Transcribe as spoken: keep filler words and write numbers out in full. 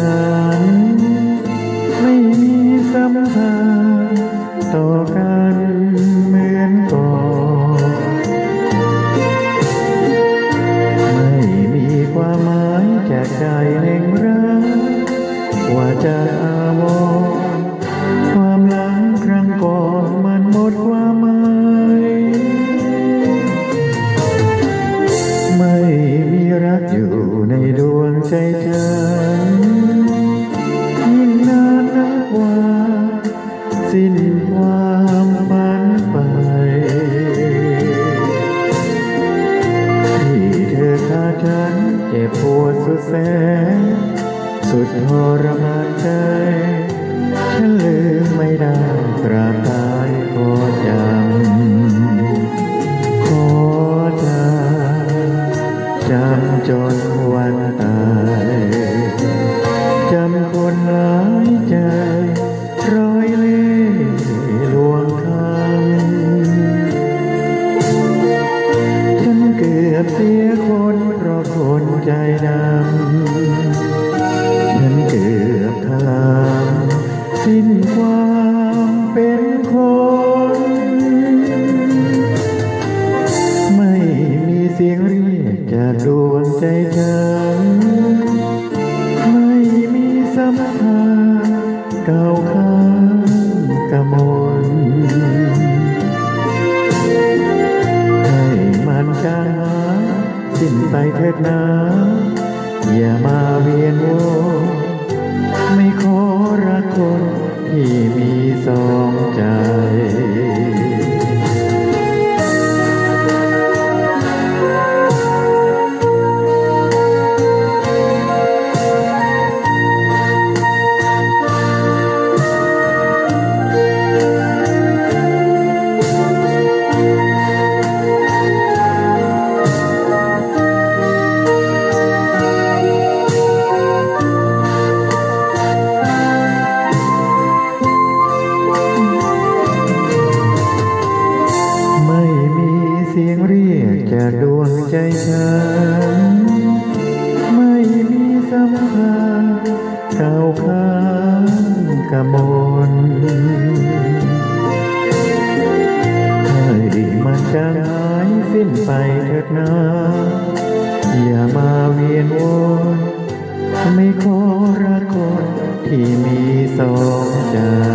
ฉันไม่มีสัมพันธ์ต่อกันเหมือนก่อนไม่มีความหมายจากใจแห่งรักว่าจะอาวรณ์ความหลังครั้งก่อนมันหมดความหมายไม่มีรักอยู่ในดวงใจฉันยิ่งนานนับวันสิ้นความฝันไปที่เธอขาดฉันเจ็บปวดสุดแสนสุดทรมานใจฉันลืมไม่ได้ตราบตายขอจำขอจำจำจนวันตายจำคนหลายใจร้อยเล่ห์ลวงทางฉันเกือบเสียคนเพราะคนใจดำฉันเกือบทลามสิ้นความเป็นคนไม่มีเสียงเรียกจากดวงใจฉันไม่มีสัมพันธ์เก่าค้างกะมนให้มันจางหายสิ้นไปเถิดนะอย่ามาเวียนวนไม่ขอรักคนที่มีสองใจเสียงเรียกจากดวงใจฉันไม่มีสัมพันธ์เก่าค้างกะมนให้มันจางหายสิ้นไปเถิดนะอย่ามาเวียนวนไม่ขอรักคนที่มีสองใจ